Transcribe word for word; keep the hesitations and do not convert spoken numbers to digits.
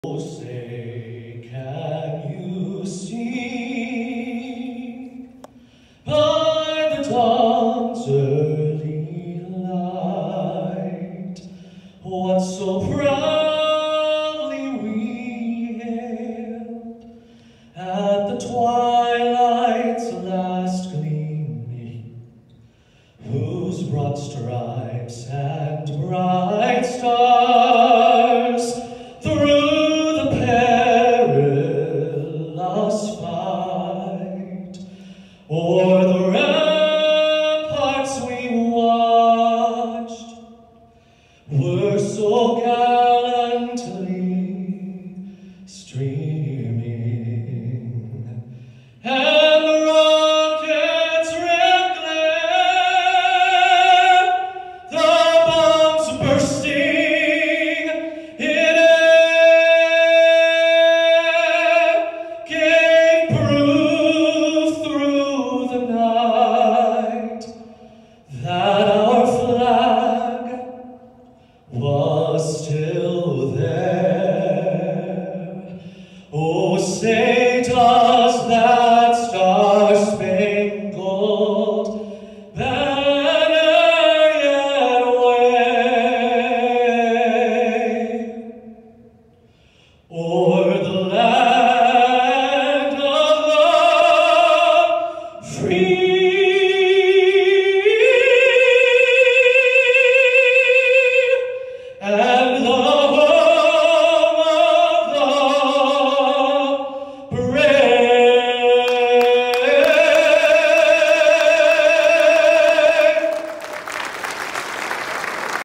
Oh, say, can you see by the dawn's early light what so proudly we hailed at the twilight's last gleaming, whose broad stripes and bright stars through o'er the ramparts we watched were so gallantly streaming, and the rockets' red glare, the bombs bursting in air, gave proof through the night that our flag was still there. Oh, say, does that star-spangled banner yet wave o'er the land of the free? Uh,